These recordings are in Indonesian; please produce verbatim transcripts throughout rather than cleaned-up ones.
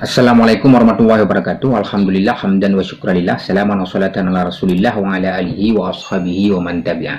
Assalamualaikum warahmatullahi wabarakatuh. Alhamdulillah hamdan wa syukralillah. Salaman wa salatan ala Rasulillah wa ala alihi wa ashabihi wa man tabi'ah.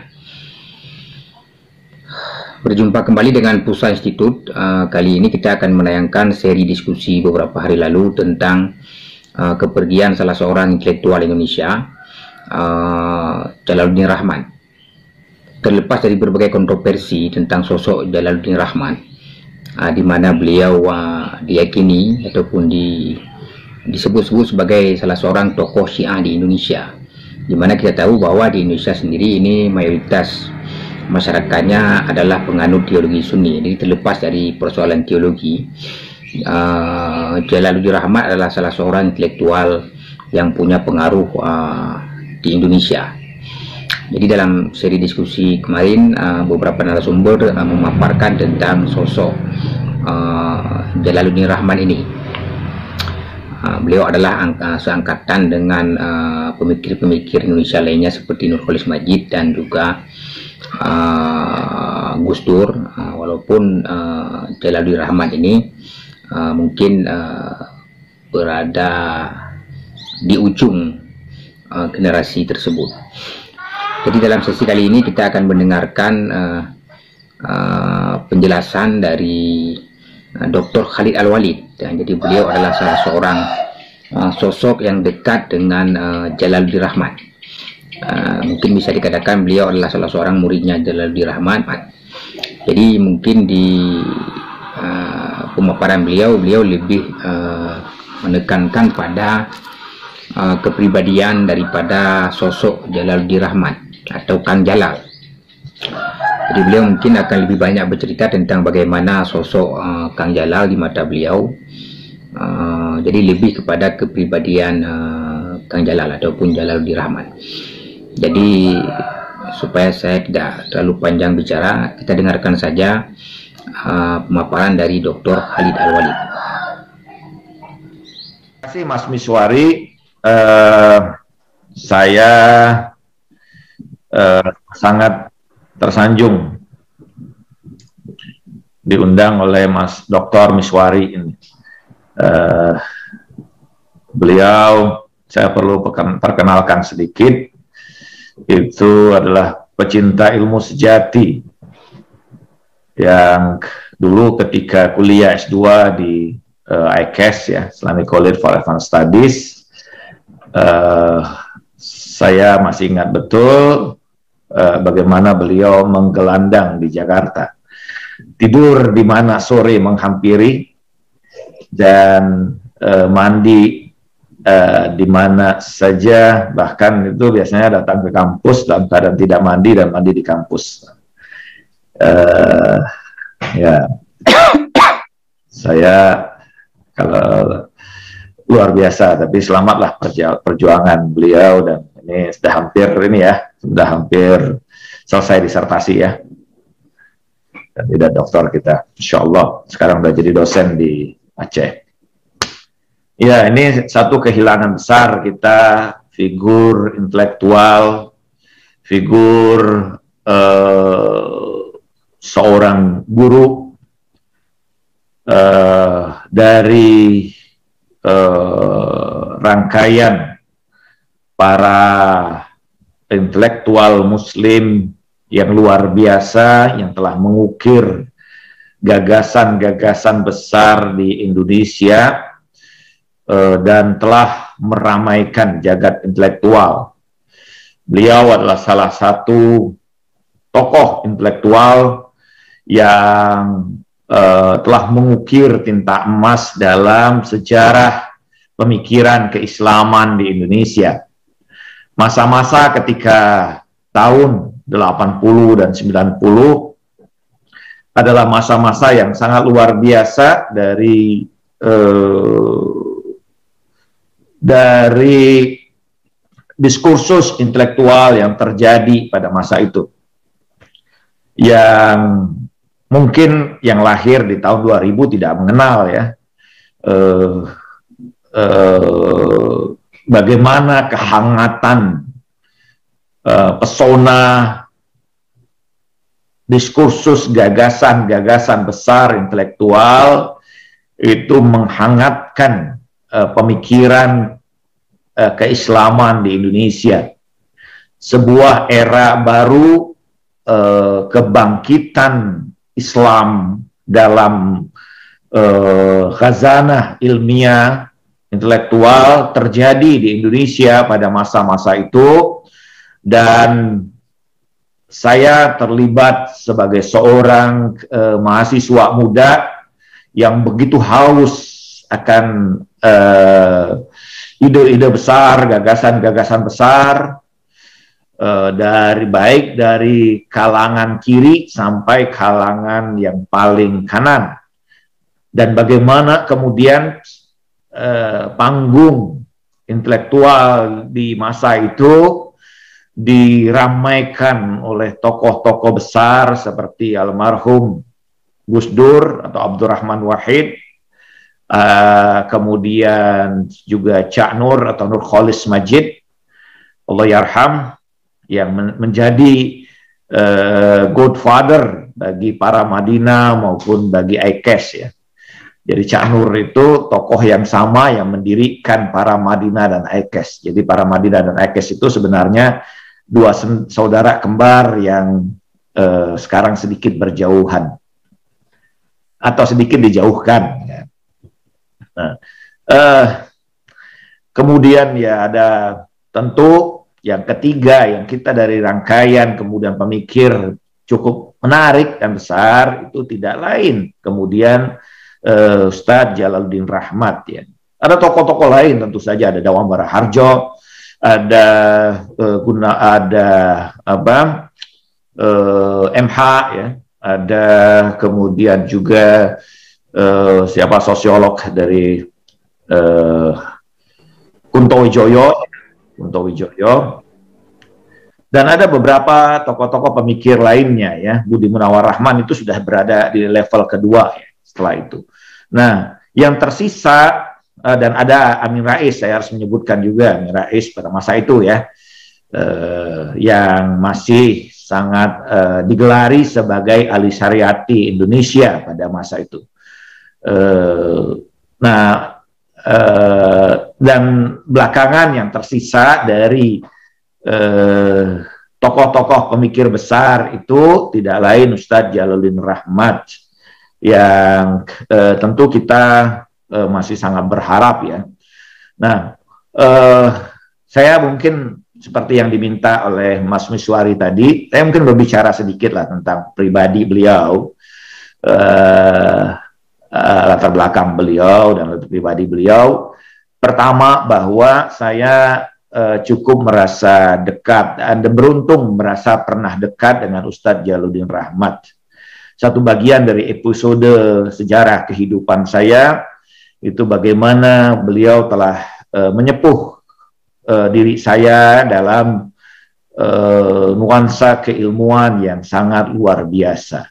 Berjumpa kembali dengan Pusa Institute. Uh, kali ini kita akan menayangkan seri diskusi beberapa hari lalu tentang uh, kepergian salah seorang intelektual Indonesia, uh, Jalaluddin Rahman. Terlepas dari berbagai kontroversi tentang sosok Jalaluddin Rahman, Uh, di mana beliau uh, diyakini ataupun di, disebut-sebut sebagai salah seorang tokoh Syiah di Indonesia, di mana kita tahu bahwa di Indonesia sendiri ini mayoritas masyarakatnya adalah penganut teologi Sunni. Jadi terlepas dari persoalan teologi, uh, Jalaluddin Rahman adalah salah seorang intelektual yang punya pengaruh uh, di Indonesia. Jadi dalam seri diskusi kemarin, uh, beberapa narasumber uh, memaparkan tentang sosok uh, Jalaluddin Rahman ini. Uh, beliau adalah angka, seangkatan dengan pemikir-pemikir uh, Indonesia lainnya seperti Nurholis Majid dan juga uh, Gus Dur. Uh, walaupun uh, Jalaluddin Rahman ini uh, mungkin uh, berada di ujung uh, generasi tersebut. Jadi dalam sesi kali ini kita akan mendengarkan uh, uh, penjelasan dari uh, doktor Khalid Al-Walid. Dan jadi beliau adalah salah seorang uh, sosok yang dekat dengan uh, Jalaluddin Rahman. Uh, mungkin bisa dikatakan beliau adalah salah seorang muridnya Jalaluddin Rahman. Jadi mungkin di uh, pemaparan beliau, beliau lebih uh, menekankan pada uh, kepribadian daripada sosok Jalaluddin Rahman atau Kang Jalal. Jadi beliau mungkin akan lebih banyak bercerita tentang bagaimana sosok uh, Kang Jalal di mata beliau. Uh, jadi lebih kepada kepribadian uh, Kang Jalal ataupun Jalaluddin Rahman. Jadi supaya saya tidak terlalu panjang bicara, kita dengarkan saja uh, pemaparan dari doktor Khalid Al-Walid. Terima kasih Mas Miswari. Uh, saya Uh, sangat tersanjung diundang oleh Mas Doktor Miswari ini. Uh, beliau, saya perlu perkenalkan sedikit, itu adalah pecinta ilmu sejati yang dulu ketika kuliah S dua di uh, I C A S, ya, Islamic College for Advanced Studies, uh, saya masih ingat betul Uh, bagaimana beliau menggelandang di Jakarta, tidur di mana sore menghampiri, dan uh, mandi uh, di mana saja, bahkan itu biasanya datang ke kampus dalam keadaan tidak mandi dan mandi di kampus. Uh, ya, saya kalau luar biasa, tapi selamatlah perjuangan beliau, dan ini sudah hampir ini ya, sudah hampir selesai disertasi ya. Dan tidak doktor kita, insya Allah sekarang sudah jadi dosen di Aceh. Ya, ini satu kehilangan besar kita, figur intelektual, figur eh, seorang guru eh, dari eh, rangkaian para intelektual muslim yang luar biasa, yang telah mengukir gagasan-gagasan besar di Indonesia eh, dan telah meramaikan jagat intelektual. Beliau adalah salah satu tokoh intelektual yang eh, telah mengukir tinta emas dalam sejarah pemikiran keislaman di Indonesia. Masa-masa ketika tahun delapan puluh dan sembilan puluh adalah masa-masa yang sangat luar biasa dari eh, dari diskursus intelektual yang terjadi pada masa itu, yang mungkin yang lahir di tahun dua ribu tidak mengenal ya eh, eh, bagaimana kehangatan, uh, pesona, diskursus, gagasan-gagasan besar intelektual itu menghangatkan uh, pemikiran uh, keislaman di Indonesia. Sebuah era baru uh, kebangkitan Islam dalam uh, khazanah ilmiah intelektual terjadi di Indonesia pada masa-masa itu, dan saya terlibat sebagai seorang uh, mahasiswa muda yang begitu haus akan ide-ide uh, besar, gagasan-gagasan besar, uh, dari baik dari kalangan kiri sampai kalangan yang paling kanan, dan bagaimana kemudian uh, panggung intelektual di masa itu diramaikan oleh tokoh-tokoh besar seperti almarhum Gus Dur atau Abdurrahman Wahid, uh, kemudian juga Cak Nur atau Nur Kholis Majid, Allah yarham, yang men menjadi uh, godfather bagi para Madinah maupun bagi I K E S ya. Jadi Cak Nur itu tokoh yang sama yang mendirikan para Madinah dan I K E S. Jadi para Madinah dan I K E S itu sebenarnya dua saudara kembar yang uh, sekarang sedikit berjauhan atau sedikit dijauhkan. Ya. Nah, uh, kemudian ya ada tentu yang ketiga yang kita dari rangkaian kemudian pemikir cukup menarik dan besar itu tidak lain kemudian uh, Ustadz Jalaluddin Rahmat ya. Ada tokoh-tokoh lain tentu saja, ada Dawam Baraharjo, ada uh, guna ada apa uh, M H ya, ada kemudian juga uh, siapa sosiolog dari uh, Kunto Wijoyo, Kunto Wijoyo, dan ada beberapa tokoh-tokoh pemikir lainnya ya. Budi Munawar Rahman itu sudah berada di level kedua ya setelah itu. Nah, yang tersisa Uh, dan ada Amin Rais, saya harus menyebutkan juga Amin Rais pada masa itu ya, uh, yang masih sangat uh, digelari sebagai ahli syariati Indonesia pada masa itu. Uh, nah, uh, dan belakangan yang tersisa dari tokoh-tokoh uh, pemikir besar itu tidak lain Ustadz Jalaluddin Rahmat, yang uh, tentu kita Uh, masih sangat berharap ya. Nah, uh, saya mungkin seperti yang diminta oleh Mas Miswari tadi, saya mungkin berbicara sedikit lah tentang pribadi beliau, uh, uh, latar belakang beliau dan latar pribadi beliau. Pertama, bahwa saya uh, cukup merasa dekat dan beruntung merasa pernah dekat dengan Ustadz Jalaluddin Rahmat. Satu bagian dari episode sejarah kehidupan saya itu bagaimana beliau telah uh, menyepuh uh, diri saya dalam uh, nuansa keilmuan yang sangat luar biasa.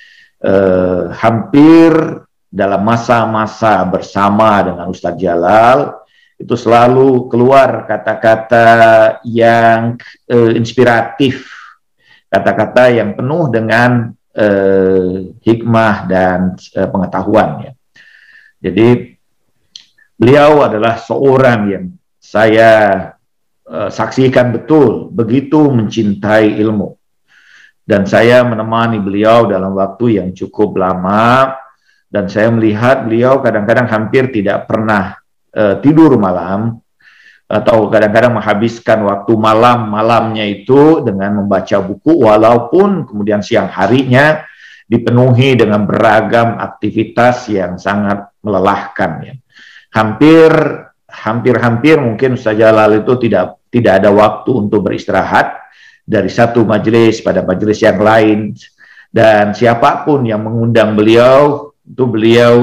Uh, hampir dalam masa-masa bersama dengan Ustadz Jalal, itu selalu keluar kata-kata yang uh, inspiratif, kata-kata yang penuh dengan uh, hikmah dan uh, pengetahuan. Ya. Jadi beliau adalah seorang yang saya uh, saksikan betul begitu mencintai ilmu, dan saya menemani beliau dalam waktu yang cukup lama, dan saya melihat beliau kadang-kadang hampir tidak pernah uh, tidur malam, atau kadang-kadang menghabiskan waktu malam-malamnya itu dengan membaca buku, walaupun kemudian siang harinya dipenuhi dengan beragam aktivitas yang sangat melelahkan ya. Hampir hampir-hampir mungkin Ustaz Jalal itu tidak tidak ada waktu untuk beristirahat dari satu majelis pada majelis yang lain, dan siapapun yang mengundang beliau itu beliau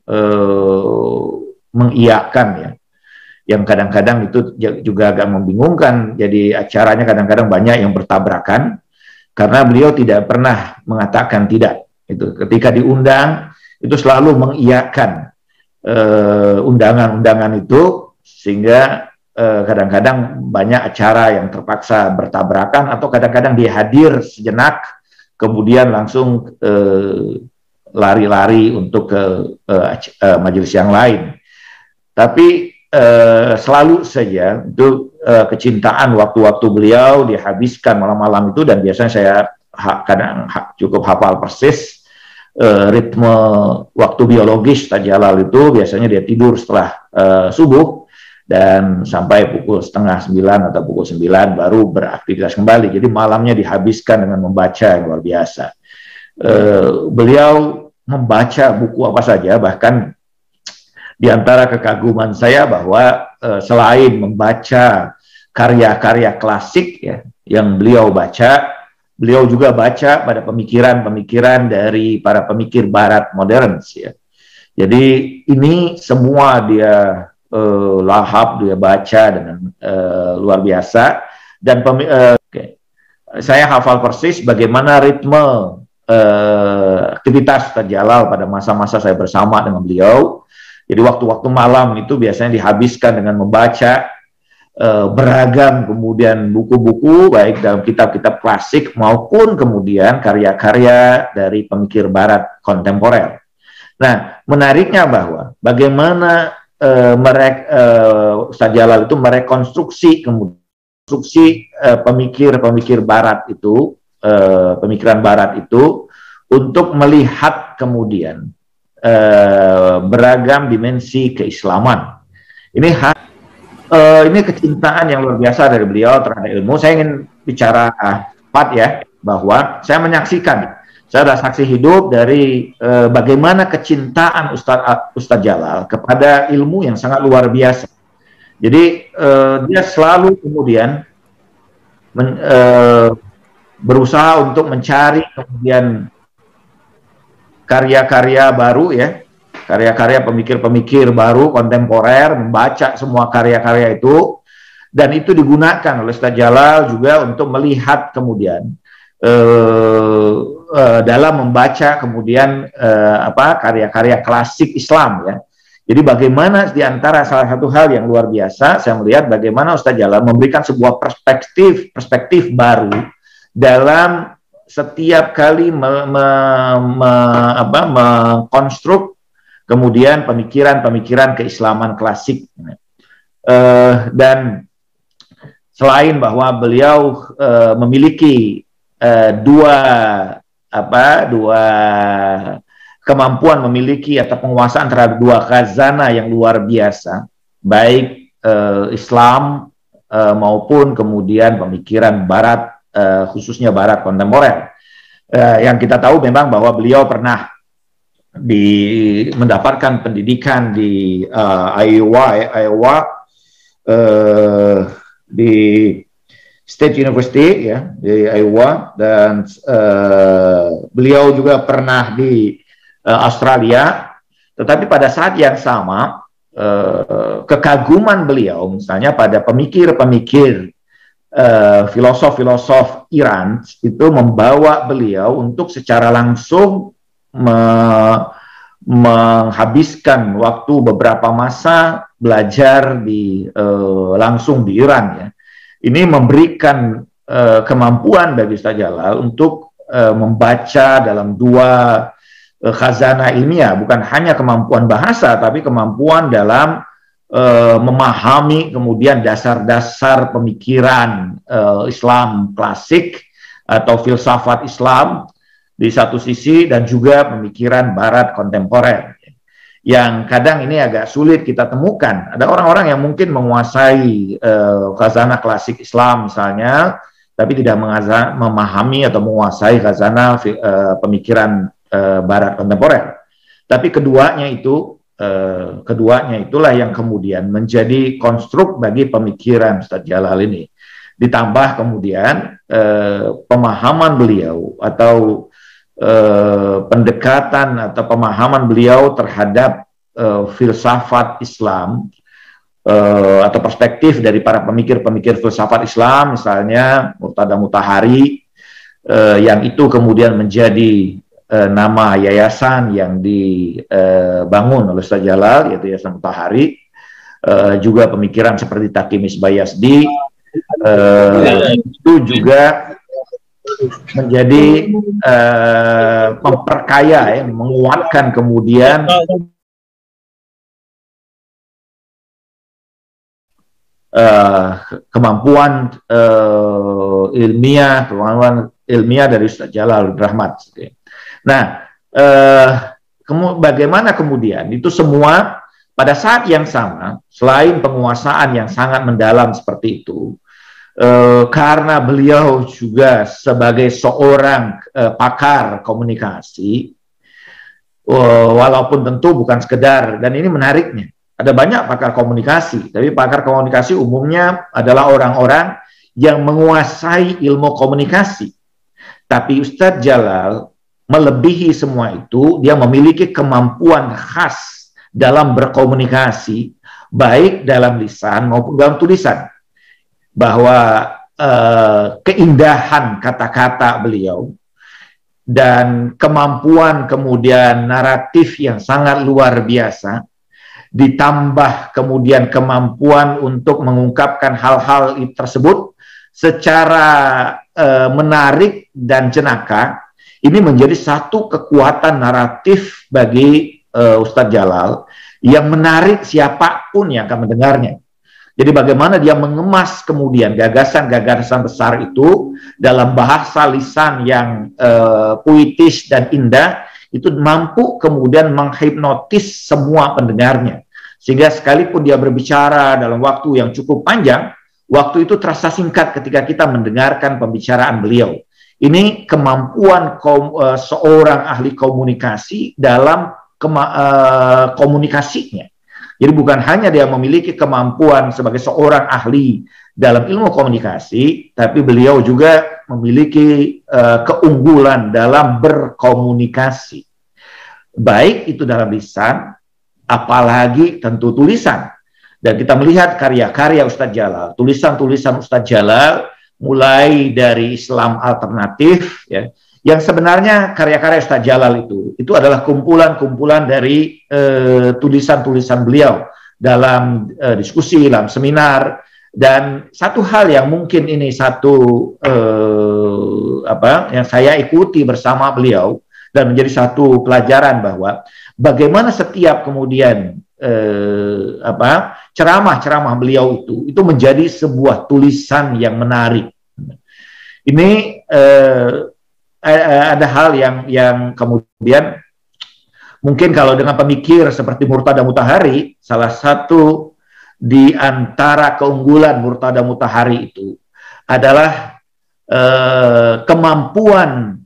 eh, mengiyakan ya. Yang kadang-kadang itu juga agak membingungkan, jadi acaranya kadang-kadang banyak yang bertabrakan karena beliau tidak pernah mengatakan tidak. Itu ketika diundang itu selalu mengiyakan undangan-undangan uh, itu, sehingga kadang-kadang uh, banyak acara yang terpaksa bertabrakan, atau kadang-kadang dia hadir sejenak kemudian langsung lari-lari uh, untuk ke uh, uh, majelis yang lain. tapi uh, selalu saja itu uh, kecintaan waktu-waktu beliau dihabiskan malam-malam itu, dan biasanya saya ha kadang ha cukup hafal persis uh, ritme waktu biologis Ustaz Jalal itu. Biasanya dia tidur setelah uh, subuh dan sampai pukul setengah sembilan atau pukul sembilan baru beraktivitas kembali. Jadi malamnya dihabiskan dengan membaca yang luar biasa. Uh, beliau membaca buku apa saja, bahkan di antara kekaguman saya bahwa uh, selain membaca karya-karya klasik ya yang beliau baca, beliau juga baca pada pemikiran-pemikiran dari para pemikir Barat modern ya. Jadi ini semua dia uh, lahap, dia baca dengan uh, luar biasa. Dan uh, okay. saya hafal persis bagaimana ritme uh, aktivitas Ustaz Jalal pada masa-masa saya bersama dengan beliau. Jadi waktu-waktu malam itu biasanya dihabiskan dengan membaca uh, beragam kemudian buku-buku, baik dalam kitab-kitab klasik maupun kemudian karya-karya dari pemikir Barat kontemporer. Nah, menariknya bahwa bagaimana uh, mereka uh, Ustaz Jalal itu merekonstruksi kemudian konstruksi uh, pemikir-pemikir Barat itu, uh, pemikiran Barat itu untuk melihat kemudian Uh, beragam dimensi keislaman. Ini uh, ini kecintaan yang luar biasa dari beliau terhadap ilmu. Saya ingin bicara cepat uh, ya, bahwa saya menyaksikan, saya adalah saksi hidup dari uh, bagaimana kecintaan Ustadz Ustadz Jalal kepada ilmu yang sangat luar biasa. Jadi uh, dia selalu kemudian men, uh, berusaha untuk mencari kemudian karya-karya baru ya, karya-karya pemikir-pemikir baru kontemporer, membaca semua karya-karya itu, dan itu digunakan oleh Ustaz Jalal juga untuk melihat kemudian eh, eh, dalam membaca kemudian eh, apa karya-karya klasik Islam ya. Jadi bagaimana di antara salah satu hal yang luar biasa saya melihat bagaimana Ustaz Jalal memberikan sebuah perspektif perspektif baru dalam setiap kali me, me, me, apa, mengkonstruk kemudian pemikiran-pemikiran keislaman klasik. Uh, dan selain bahwa beliau uh, memiliki uh, dua apa dua kemampuan memiliki atau penguasaan terhadap dua khazanah yang luar biasa, baik uh, Islam uh, maupun kemudian pemikiran Barat, Uh, khususnya Barat kontemporer. Uh, yang kita tahu memang bahwa beliau pernah di, mendapatkan pendidikan di uh, Iowa, Iowa uh, di State University ya di Iowa, dan uh, beliau juga pernah di uh, Australia. Tetapi pada saat yang sama uh, kekaguman beliau misalnya pada pemikir-pemikir filosof-filosof uh, Iran itu membawa beliau untuk secara langsung me menghabiskan waktu beberapa masa belajar di uh, langsung di Iran ya. Ini memberikan uh, kemampuan bagi Ustaz Jalal untuk uh, membaca dalam dua uh, khazanah ilmiah, bukan hanya kemampuan bahasa tapi kemampuan dalam Uh, memahami kemudian dasar-dasar pemikiran uh, Islam klasik atau filsafat Islam di satu sisi, dan juga pemikiran Barat kontemporer yang kadang ini agak sulit kita temukan. Ada orang-orang yang mungkin menguasai uh, khazanah klasik Islam misalnya, tapi tidak memahami atau menguasai khazanah uh, pemikiran uh, Barat kontemporer. Tapi keduanya itu Uh, keduanya itulah yang kemudian menjadi konstruk bagi pemikiran Ustaz Jalal ini. Ditambah kemudian uh, pemahaman beliau atau uh, pendekatan atau pemahaman beliau terhadap uh, filsafat Islam uh, atau perspektif dari para pemikir-pemikir filsafat Islam, misalnya Murtada Mutahari, uh, yang itu kemudian menjadi Uh, nama yayasan yang dibangun uh, oleh Ustaz Jalal, yaitu Yayasan Mutahari. Uh, juga pemikiran seperti Taqi Misbah Yazdi uh, itu juga menjadi uh, memperkaya, ya, menguatkan kemudian uh, kemampuan uh, ilmiah, kemampuan ilmiah dari Ustaz Jalal Rahmat. Nah, uh, kemu bagaimana kemudian itu semua pada saat yang sama, selain penguasaan yang sangat mendalam seperti itu, Uh, karena beliau juga sebagai seorang uh, pakar komunikasi, uh, walaupun tentu bukan sekedar, dan ini menariknya, ada banyak pakar komunikasi, tapi pakar komunikasi umumnya adalah orang-orang yang menguasai ilmu komunikasi. Tapi Ustadz Jalal melebihi semua itu, dia memiliki kemampuan khas dalam berkomunikasi, baik dalam lisan maupun dalam tulisan. Bahwa uh, keindahan kata-kata beliau dan kemampuan kemudian naratif yang sangat luar biasa, ditambah kemudian kemampuan untuk mengungkapkan hal-hal tersebut secara uh, menarik dan jenaka, ini menjadi satu kekuatan naratif bagi uh, Ustadz Jalal yang menarik siapapun yang akan mendengarnya. Jadi bagaimana dia mengemas kemudian gagasan-gagasan besar itu dalam bahasa lisan yang uh, puitis dan indah, itu mampu kemudian menghipnotis semua pendengarnya. Sehingga sekalipun dia berbicara dalam waktu yang cukup panjang, waktu itu terasa singkat ketika kita mendengarkan pembicaraan beliau. Ini kemampuan kom, uh, seorang ahli komunikasi dalam kema, uh, komunikasinya. Jadi bukan hanya dia memiliki kemampuan sebagai seorang ahli dalam ilmu komunikasi, tapi beliau juga memiliki uh, keunggulan dalam berkomunikasi. Baik itu dalam lisan, apalagi tentu tulisan. Dan kita melihat karya-karya Ustadz Jalal, tulisan-tulisan Ustadz Jalal, mulai dari Islam alternatif, ya, yang sebenarnya karya-karya Ustadz Jalal itu, itu adalah kumpulan-kumpulan dari tulisan-tulisan uh, beliau dalam uh, diskusi, dalam seminar, dan satu hal yang mungkin ini satu uh, apa yang saya ikuti bersama beliau dan menjadi satu pelajaran bahwa bagaimana setiap kemudian uh, apa ceramah-ceramah beliau itu itu menjadi sebuah tulisan yang menarik. Ini uh, ada hal yang yang kemudian mungkin kalau dengan pemikir seperti Murtada Mutahari, salah satu di antara keunggulan Murtada Mutahari itu adalah eh, kemampuan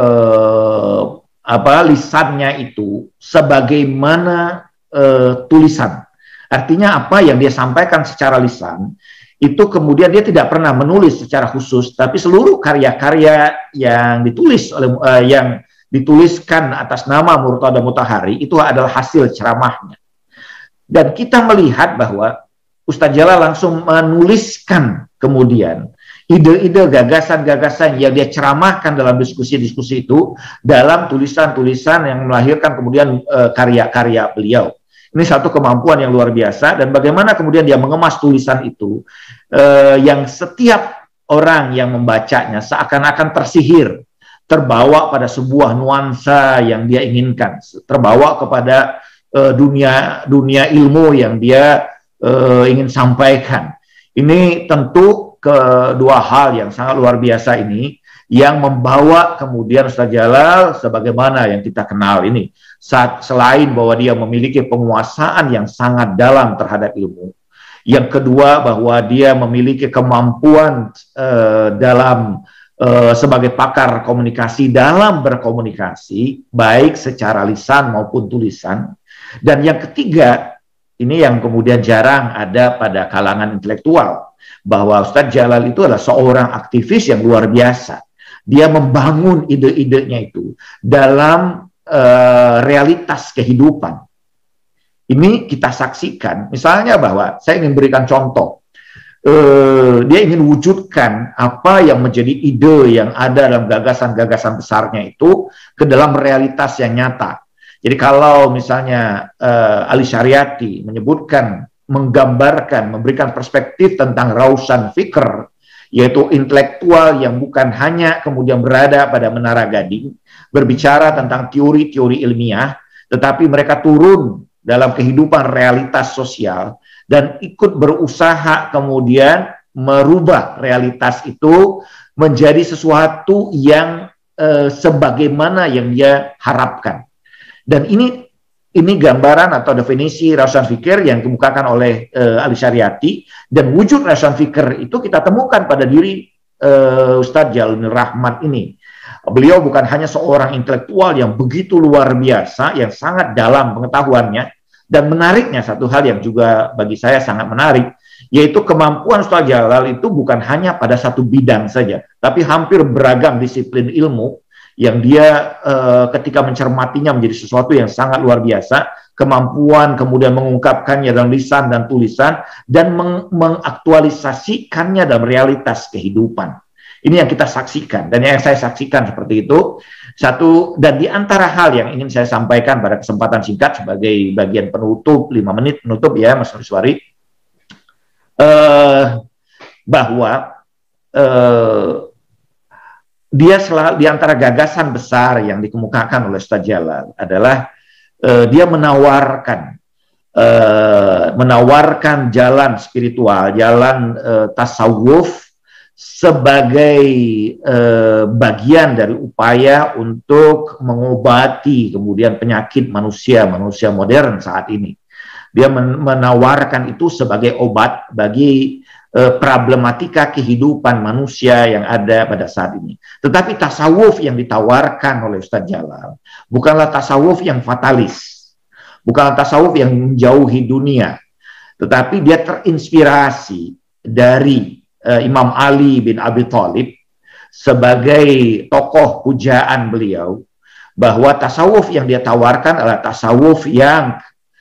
eh, apa lisannya itu sebagaimana eh, tulisan. Artinya apa yang dia sampaikan secara lisan itu kemudian dia tidak pernah menulis secara khusus, tapi seluruh karya-karya yang ditulis oleh uh, yang dituliskan atas nama Murtada Mutahari itu adalah hasil ceramahnya. Dan kita melihat bahwa Ustadz Jalal langsung menuliskan kemudian ide-ide, gagasan-gagasan yang dia ceramahkan dalam diskusi-diskusi itu dalam tulisan-tulisan yang melahirkan kemudian karya-karya uh, beliau. Ini satu kemampuan yang luar biasa, dan bagaimana kemudian dia mengemas tulisan itu eh, yang setiap orang yang membacanya seakan-akan tersihir, terbawa pada sebuah nuansa yang dia inginkan, terbawa kepada eh, dunia dunia ilmu yang dia eh, ingin sampaikan. Ini tentu kedua hal yang sangat luar biasa ini yang membawa kemudian Ustadz Jalal sebagaimana yang kita kenal ini. Saat, selain bahwa dia memiliki penguasaan yang sangat dalam terhadap ilmu, yang kedua bahwa dia memiliki kemampuan uh, dalam uh, sebagai pakar komunikasi dalam berkomunikasi, baik secara lisan maupun tulisan, dan yang ketiga, ini yang kemudian jarang ada pada kalangan intelektual, bahwa Ustadz Jalal itu adalah seorang aktivis yang luar biasa. Dia membangun ide-idenya itu dalam Uh, realitas kehidupan. Ini kita saksikan, misalnya bahwa saya ingin berikan contoh, uh, dia ingin wujudkan apa yang menjadi ide yang ada dalam gagasan-gagasan besarnya itu ke dalam realitas yang nyata. Jadi kalau misalnya uh, Ali Syariati menyebutkan, menggambarkan, memberikan perspektif tentang rausan fikr, yaitu intelektual yang bukan hanya kemudian berada pada Menara Gading, berbicara tentang teori-teori ilmiah, tetapi mereka turun dalam kehidupan realitas sosial dan ikut berusaha kemudian merubah realitas itu menjadi sesuatu yang eh, sebagaimana yang dia harapkan. Dan ini ini gambaran atau definisi rausan fikir yang dikemukakan oleh eh, Ali Syariati, dan wujud rausan fikir itu kita temukan pada diri eh, Ustadz Jalaluddin Rahmat ini. Beliau bukan hanya seorang intelektual yang begitu luar biasa, yang sangat dalam pengetahuannya, dan menariknya satu hal yang juga bagi saya sangat menarik, yaitu kemampuan Ustadz Jalal itu bukan hanya pada satu bidang saja, tapi hampir beragam disiplin ilmu yang dia eh, ketika mencermatinya menjadi sesuatu yang sangat luar biasa, kemampuan kemudian mengungkapkannya dalam lisan dan tulisan, dan meng mengaktualisasikannya dalam realitas kehidupan. Ini yang kita saksikan, dan yang saya saksikan seperti itu. Satu, dan di antara hal yang ingin saya sampaikan pada kesempatan singkat sebagai bagian penutup, lima menit penutup ya Mas Nuswari, Uh, bahwa uh, dia selalu di antara gagasan besar yang dikemukakan oleh Ustadz Jalal adalah uh, dia menawarkan uh, menawarkan jalan spiritual, jalan uh, tasawuf sebagai uh, bagian dari upaya untuk mengobati kemudian penyakit manusia manusia modern saat ini. Dia menawarkan itu sebagai obat bagi uh, problematika kehidupan manusia yang ada pada saat ini. Tetapi tasawuf yang ditawarkan oleh Ustadz Jalal bukanlah tasawuf yang fatalis, bukanlah tasawuf yang menjauhi dunia, tetapi dia terinspirasi dari uh, Imam Ali bin Abi Thalib sebagai tokoh pujaan beliau, bahwa tasawuf yang dia tawarkan adalah tasawuf yang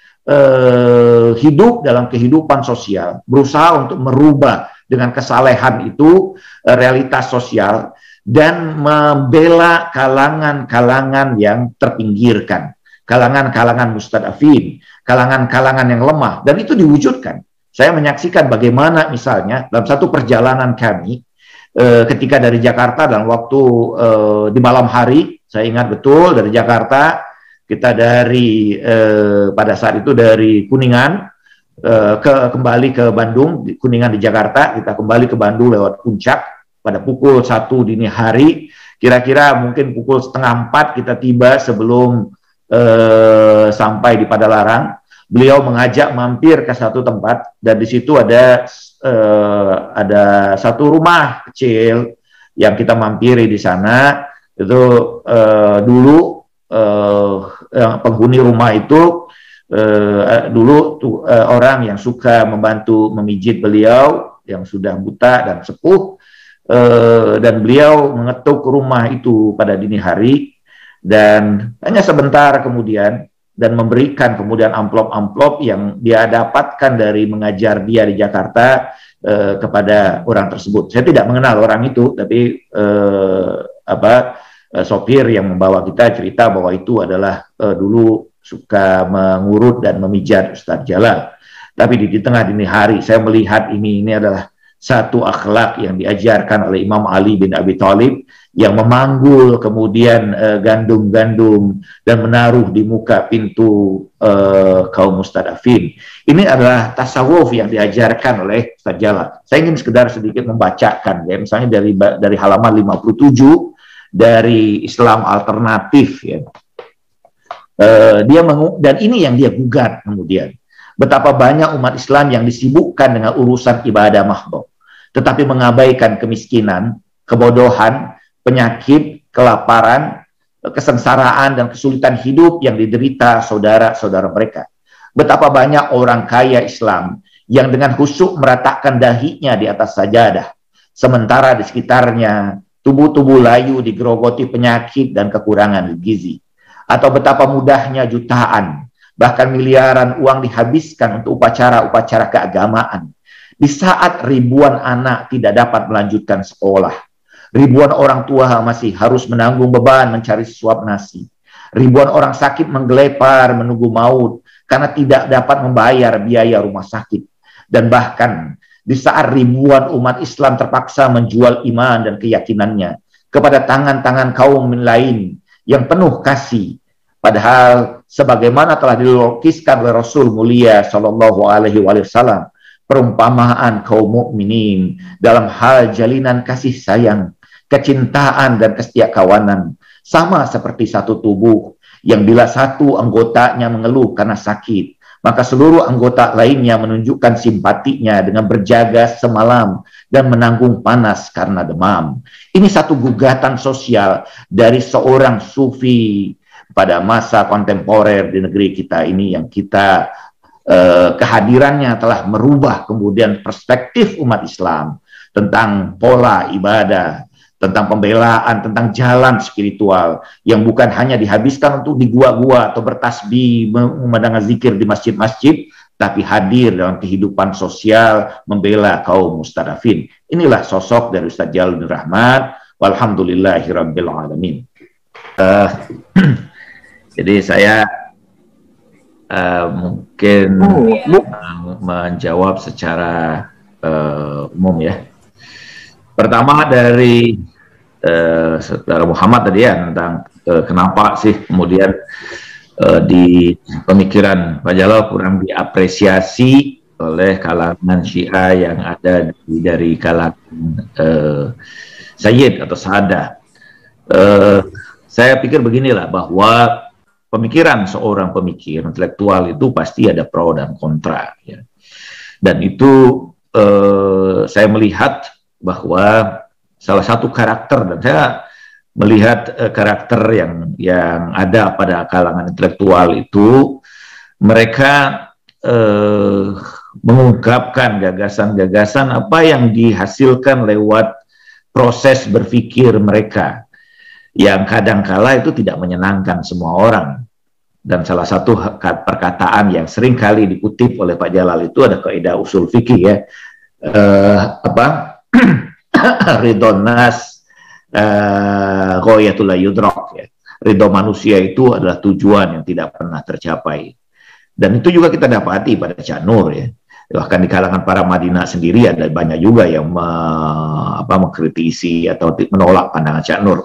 Uh, hidup dalam kehidupan sosial, berusaha untuk merubah dengan kesalehan itu uh, realitas sosial, dan membela kalangan-kalangan yang terpinggirkan, kalangan-kalangan mustadafin, kalangan-kalangan yang lemah, dan itu diwujudkan. Saya menyaksikan bagaimana misalnya dalam satu perjalanan kami uh, ketika dari Jakarta dalam waktu uh, di malam hari, saya ingat betul dari Jakarta. Kita dari eh, pada saat itu dari Kuningan eh, ke kembali ke Bandung, di Kuningan di Jakarta, kita kembali ke Bandung lewat Puncak pada pukul satu dini hari, kira-kira mungkin pukul setengah empat kita tiba sebelum eh, sampai di Padalarang. Beliau mengajak mampir ke satu tempat, dan di situ ada eh, ada satu rumah kecil yang kita mampiri di sana. Itu eh, dulu Uh, yang penghuni rumah itu uh, dulu tuh, uh, orang yang suka membantu memijit beliau yang sudah buta dan sepuh, uh, dan beliau mengetuk rumah itu pada dini hari, dan hanya sebentar kemudian, dan memberikan kemudian amplop-amplop yang dia dapatkan dari mengajar dia di Jakarta uh, kepada orang tersebut. Saya tidak mengenal orang itu, tapi uh, apa sopir yang membawa kita cerita bahwa itu adalah uh, dulu suka mengurut dan memijat Ustadz Jalal. Tapi di, di tengah dini hari saya melihat ini ini adalah satu akhlak yang diajarkan oleh Imam Ali bin Abi Thalib, yang memanggul kemudian gandum-gandum uh, dan menaruh di muka pintu uh, kaum mustadafin. Ini adalah tasawuf yang diajarkan oleh Ustadz Jalal. Saya ingin sekedar sedikit membacakan ya, misalnya dari dari halaman lima puluh tujuh dari Islam Alternatif ya. Uh, dia mengu dan ini yang dia gugat kemudian, betapa banyak umat Islam yang disibukkan dengan urusan ibadah mahdoh, tetapi mengabaikan kemiskinan, kebodohan, penyakit, kelaparan, kesengsaraan, dan kesulitan hidup yang diderita saudara-saudara mereka. Betapa banyak orang kaya Islam yang dengan khusyuk meratakkan dahinya di atas sajadah, sementara di sekitarnya tubuh-tubuh layu digerogoti penyakit dan kekurangan gizi. Atau betapa mudahnya jutaan, bahkan miliaran uang dihabiskan untuk upacara-upacara keagamaan, di saat ribuan anak tidak dapat melanjutkan sekolah. Ribuan orang tua masih harus menanggung beban mencari sesuap nasi. Ribuan orang sakit menggelepar menunggu maut karena tidak dapat membayar biaya rumah sakit. Dan bahkan di saat ribuan umat Islam terpaksa menjual iman dan keyakinannya kepada tangan-tangan kaum lain yang penuh kasih, Padahal sebagaimana telah dilukiskan oleh Rasul mulia Shallallahu Alaihi Wasallam, perumpamaan kaum mukminin dalam hal jalinan kasih sayang, kecintaan dan kesetiakawanan sama seperti satu tubuh yang bila satu anggotanya mengeluh karena sakit, maka seluruh anggota lainnya menunjukkan simpatinya dengan berjaga semalam dan menanggung panas karena demam. Ini satu gugatan sosial dari seorang sufi pada masa kontemporer di negeri kita ini, yang kita eh, kehadirannya telah merubah kemudian perspektif umat Islam tentang pola ibadah, tentang pembelaan, tentang jalan spiritual yang bukan hanya dihabiskan untuk di gua-gua atau bertasbih, memandang zikir di masjid-masjid, tapi hadir dalam kehidupan sosial, membela kaum mustadafin. Inilah sosok dari Ustaz Jalaluddin Rahmat. Walhamdulillahirabbil alamin. Uh, jadi saya uh, mungkin uh, menjawab secara uh, umum ya. Pertama dari uh, Saudara Muhammad tadi ya, tentang uh, kenapa sih kemudian uh, di pemikiran Pak Jalal kurang diapresiasi oleh kalangan Syiah yang ada di, dari kalangan uh, Sayyid atau Sadah. Uh, saya pikir beginilah, bahwa pemikiran seorang pemikir intelektual itu pasti ada pro dan kontra ya. Dan itu uh, saya melihat bahwa salah satu karakter, dan saya melihat uh, karakter yang yang ada pada kalangan intelektual itu, mereka uh, mengungkapkan gagasan-gagasan apa yang dihasilkan lewat proses berpikir mereka, yang kadangkala itu tidak menyenangkan semua orang. Dan salah satu perkataan yang sering kali dikutip oleh Pak Jalal itu ada kaidah usul fikih ya, uh, apa ridho nas ghayatul la yudrak ya. Ridho manusia itu adalah tujuan yang tidak pernah tercapai. Dan itu juga kita dapati pada Cak Nur ya. Bahkan di kalangan para Madinah sendiri ada banyak juga yang me, apa, mengkritisi atau menolak pandangan Cak Nur.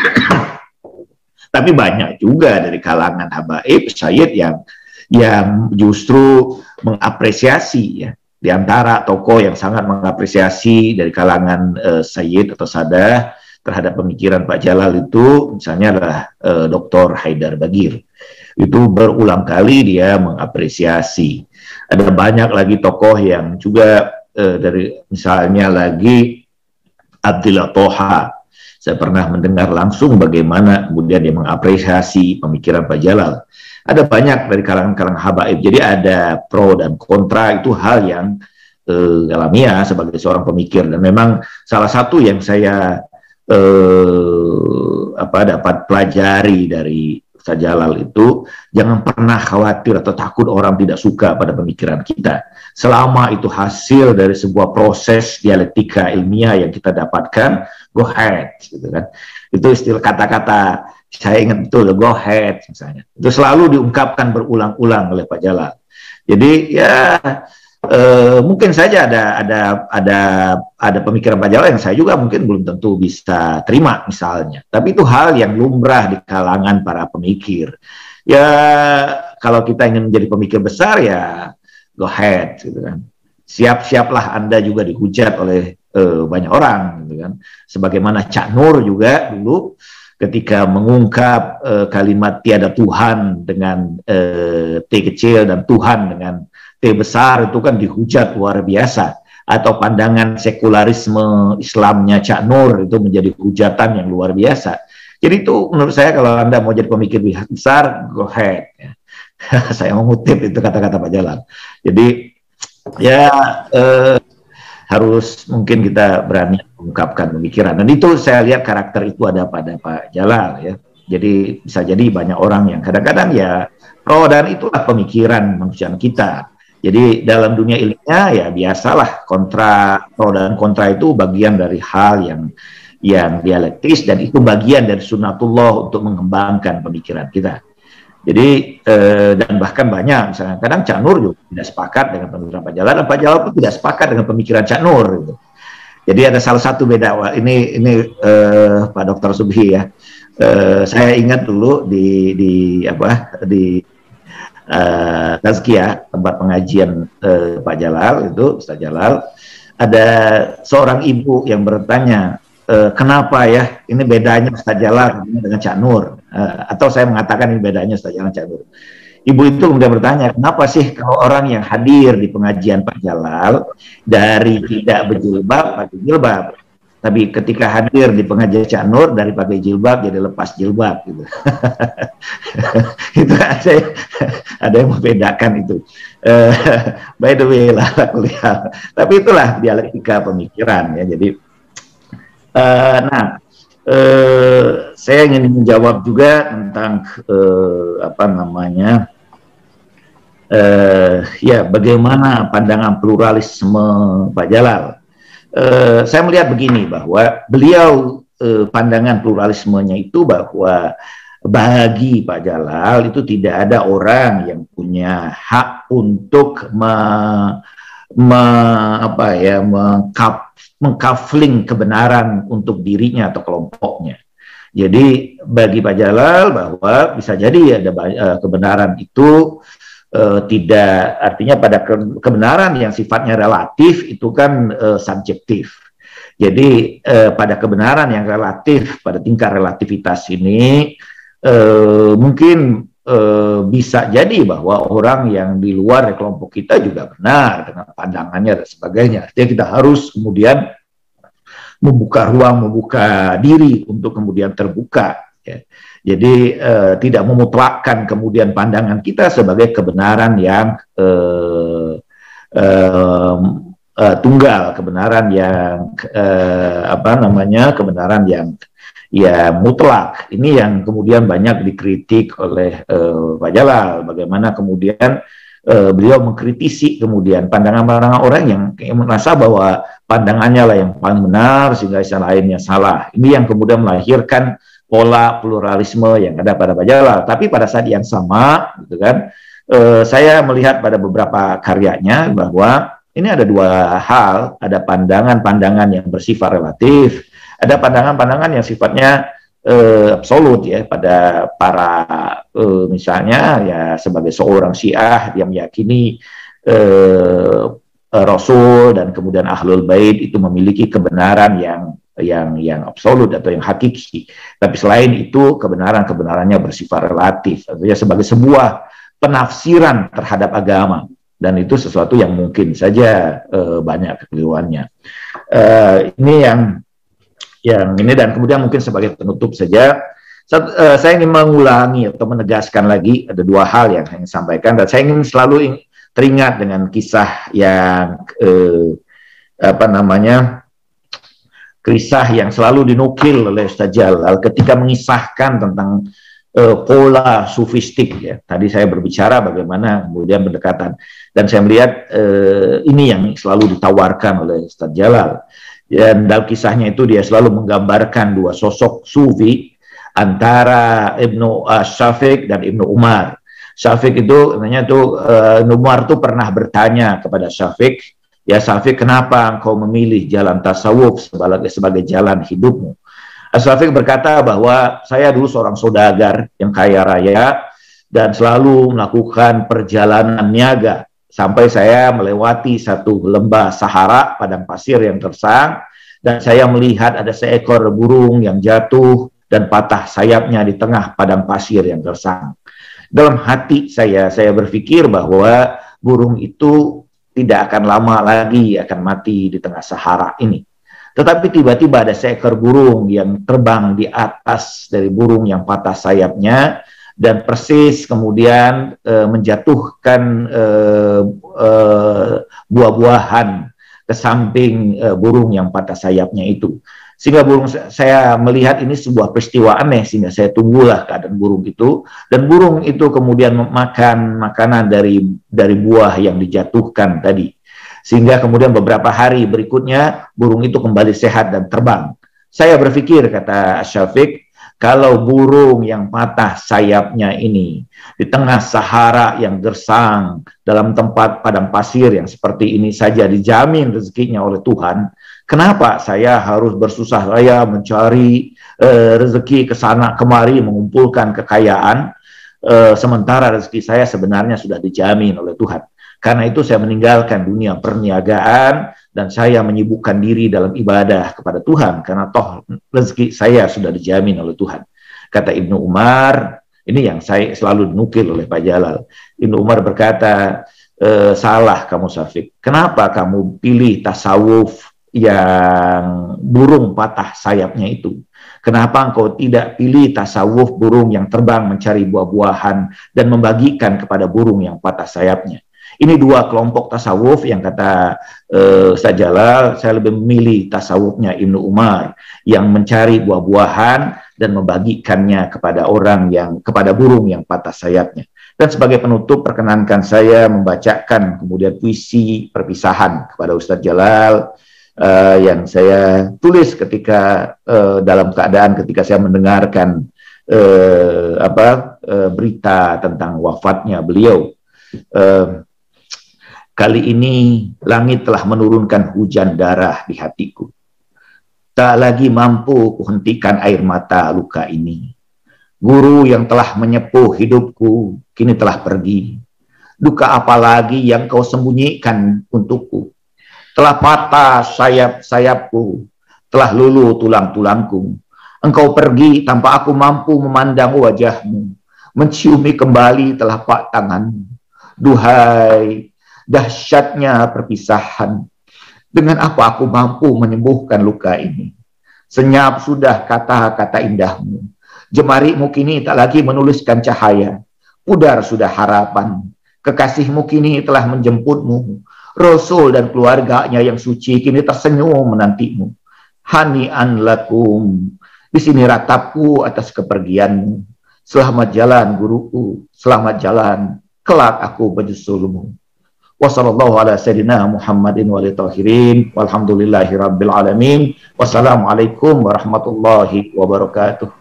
Tapi banyak juga dari kalangan habaib Sayyid yang yang justru mengapresiasi ya. Di antara tokoh yang sangat mengapresiasi dari kalangan uh, Sayyid atau Sadah terhadap pemikiran Pak Jalal itu misalnya adalah uh, Doktor Haidar Bagir. Itu berulang kali dia mengapresiasi. Ada banyak lagi tokoh yang juga uh, dari misalnya lagi Abdillah Toha. Saya pernah mendengar langsung bagaimana kemudian dia mengapresiasi pemikiran Pak Jalal. Ada banyak dari kalangan-kalangan habaib. Jadi ada pro dan kontra, itu hal yang uh, alamiah sebagai seorang pemikir. Dan memang salah satu yang saya uh, apa dapat pelajari dari Ustaz Jalal itu, jangan pernah khawatir atau takut orang tidak suka pada pemikiran kita. Selama itu hasil dari sebuah proses dialektika ilmiah yang kita dapatkan, go ahead, gitu kan. Itu istilah kata-kata saya ingat betul, go ahead misalnya. Itu selalu diungkapkan berulang-ulang oleh Pak Jalal. Jadi ya eh, mungkin saja ada ada ada ada pemikiran Pak Jalal yang saya juga mungkin belum tentu bisa terima misalnya. Tapi itu hal yang lumrah di kalangan para pemikir. Ya kalau kita ingin menjadi pemikir besar ya go ahead, gitu kan. Siap-siaplah Anda juga dihujat oleh uh, banyak orang, gitu kan. Sebagaimana Cak Nur juga dulu ketika mengungkap uh, kalimat tiada Tuhan dengan uh, T kecil dan Tuhan dengan T besar, itu kan dihujat luar biasa. Atau pandangan sekularisme Islamnya Cak Nur itu menjadi hujatan yang luar biasa. Jadi itu menurut saya kalau Anda mau jadi pemikir besar, go ahead. Saya mengutip itu kata-kata Pak Jalal. Jadi ya eh, harus mungkin kita berani mengungkapkan pemikiran. Dan itu saya lihat karakter itu ada pada Pak Jalal ya. Jadi bisa jadi banyak orang yang kadang-kadang ya pro, dan itulah pemikiran manusia kita. Jadi dalam dunia ilmiah ya biasalah kontra, pro dan kontra itu bagian dari hal yang yang dialektis, dan itu bagian dari sunatullah untuk mengembangkan pemikiran kita. Jadi eh, dan bahkan banyak misalnya kadang Cak Nur juga tidak sepakat dengan pemikiran Pak Jalal, dan Pak Jalal pun tidak sepakat dengan pemikiran Cak Nur gitu. Jadi ada salah satu beda. Wah, ini ini eh, Pak Doktor Subhi ya, uh, saya ingat dulu di di apa di uh, Tazkiyah, tempat pengajian uh, Pak Jalal itu, Ustaz Jalal, ada seorang ibu yang bertanya, e, kenapa ya ini bedanya Ustaz Jalal dengan Cak Nur, uh, atau saya mengatakan ini bedanya Ustaz Jalal dengan Cak Nur. Ibu itu kemudian bertanya, kenapa sih kalau orang yang hadir di pengajian Pak Jalal dari tidak berjilbab pakai jilbab, tapi ketika hadir di pengajian Cak Nur dari pakai jilbab jadi lepas jilbab gitu. Itu ada, ada yang membedakan itu. Uh, by the way lah, kuliah. Tapi itulah dialektika pemikiran ya. Jadi, uh, nah. Uh, saya ingin menjawab juga tentang uh, apa namanya uh, ya bagaimana pandangan pluralisme Pak Jalal. Uh, saya melihat begini bahwa beliau uh, pandangan pluralismenya itu bahwa bagi Pak Jalal itu tidak ada orang yang punya hak untuk me, me, apa ya mengkap mengkafling kebenaran untuk dirinya atau kelompoknya. Jadi bagi Pak Jalal bahwa bisa jadi ada uh, kebenaran itu uh, tidak, artinya pada ke kebenaran yang sifatnya relatif itu kan uh, subjektif. Jadi uh, pada kebenaran yang relatif, pada tingkat relativitas ini uh, mungkin uh, bisa jadi bahwa orang yang di luar kelompok kita juga benar dengan pandangannya dan sebagainya. Artinya kita harus kemudian membuka ruang, membuka diri untuk kemudian terbuka. Ya. Jadi eh, tidak memutlakkan kemudian pandangan kita sebagai kebenaran yang eh, eh, eh, tunggal, kebenaran yang eh, apa namanya, kebenaran yang ya mutlak. Ini yang kemudian banyak dikritik oleh eh, Pak Jalal. Bagaimana kemudian Uh, beliau mengkritisi kemudian pandangan-pandangan orang yang, yang merasa bahwa pandangannya lah yang paling benar sehingga yang lainnya salah. Ini yang kemudian melahirkan pola pluralisme yang ada pada Pak Jalal. Tapi pada saat yang sama, gitu kan, uh, saya melihat pada beberapa karyanya bahwa ini ada dua hal, ada pandangan-pandangan yang bersifat relatif, ada pandangan-pandangan yang sifatnya Uh, absolut ya pada para uh, misalnya ya sebagai seorang Syiah yang meyakini uh, uh, Rasul dan kemudian Ahlul Bait itu memiliki kebenaran yang yang yang absolut atau yang hakiki. Tapi selain itu kebenaran-kebenarannya bersifat relatif, artinya sebagai sebuah penafsiran terhadap agama, dan itu sesuatu yang mungkin saja uh, banyak kekeliruannya. Uh, ini yang yang ini, dan kemudian mungkin sebagai penutup saja, saya, uh, saya ingin mengulangi atau menegaskan lagi ada dua hal yang saya ingin sampaikan, dan saya ingin selalu ing, teringat dengan kisah yang uh, apa namanya kisah yang selalu dinukil oleh Ustaz Jalal ketika mengisahkan tentang uh, pola sufistik ya. Tadi saya berbicara bagaimana kemudian pendekatan, dan saya melihat uh, ini yang selalu ditawarkan oleh Ustaz Jalal. Dan dalam kisahnya itu dia selalu menggambarkan dua sosok sufi antara Ibnu uh, Syafiq dan Ibnu Umar. Syafiq itu namanya tuh uh, Ibnu Umar tuh pernah bertanya kepada Syafiq, ya Syafiq, kenapa engkau memilih jalan tasawuf sebagai sebagai jalan hidupmu? Syafiq berkata bahwa saya dulu seorang saudagar yang kaya raya dan selalu melakukan perjalanan niaga sampai saya melewati satu lembah Sahara, padang pasir yang gersang, dan saya melihat ada seekor burung yang jatuh dan patah sayapnya di tengah padang pasir yang gersang. Dalam hati saya, saya berpikir bahwa burung itu tidak akan lama lagi akan mati di tengah Sahara ini. Tetapi tiba-tiba ada seekor burung yang terbang di atas dari burung yang patah sayapnya, dan persis kemudian e, menjatuhkan e, e, buah-buahan ke samping e, burung yang patah sayapnya itu. Sehingga burung, saya melihat ini sebuah peristiwa aneh, sehingga saya tunggulah keadaan burung itu, dan burung itu kemudian makan makanan dari dari buah yang dijatuhkan tadi. Sehingga kemudian beberapa hari berikutnya burung itu kembali sehat dan terbang. Saya berpikir, kata Syafiq, kalau burung yang patah sayapnya ini di tengah Sahara yang gersang, dalam tempat padang pasir yang seperti ini saja dijamin rezekinya oleh Tuhan, kenapa saya harus bersusah payah mencari uh, rezeki ke sana kemari mengumpulkan kekayaan, uh, sementara rezeki saya sebenarnya sudah dijamin oleh Tuhan. Karena itu saya meninggalkan dunia perniagaan dan saya menyibukkan diri dalam ibadah kepada Tuhan, karena toh rezeki saya sudah dijamin oleh Tuhan. Kata Ibnu Umar, ini yang saya selalu dinukil oleh Pak Jalal. Ibnu Umar berkata, e, salah kamu Syafiq. Kenapa kamu pilih tasawuf yang burung patah sayapnya itu? Kenapa engkau tidak pilih tasawuf burung yang terbang mencari buah-buahan dan membagikan kepada burung yang patah sayapnya? Ini dua kelompok tasawuf yang kata uh, Ustaz Jalal, saya lebih memilih tasawufnya Ibnu Umar yang mencari buah-buahan dan membagikannya kepada orang yang, kepada burung yang patah sayapnya. Dan sebagai penutup, perkenankan saya membacakan kemudian puisi perpisahan kepada Ustaz Jalal uh, yang saya tulis ketika uh, dalam keadaan ketika saya mendengarkan uh, apa uh, berita tentang wafatnya beliau. Uh, Kali ini langit telah menurunkan hujan darah di hatiku. Tak lagi mampu kuhentikan air mata luka ini. Guru yang telah menyepuh hidupku kini telah pergi. Duka apa lagi yang kau sembunyikan untukku? Telah patah sayap-sayapku, telah luluh tulang-tulangku. Engkau pergi tanpa aku mampu memandang wajahmu, menciumi kembali telapak tanganmu. Duhai, dahsyatnya perpisahan. Dengan apa aku mampu menyembuhkan luka ini? Senyap sudah kata-kata indahmu. Jemarimu kini tak lagi menuliskan cahaya. Pudar sudah harapan. Kekasihmu kini telah menjemputmu. Rasul dan keluarganya yang suci kini tersenyum menantimu. Hani'an lakum. Di sini ratapku atas kepergianmu. Selamat jalan guruku. Selamat jalan. Kelak aku menyusulmu. Wassallallahu ala sayyidina Muhammadin wa alihi tahirin walhamdulillahi rabbil alamin. Wassalamualaikum warahmatullahi wabarakatuh.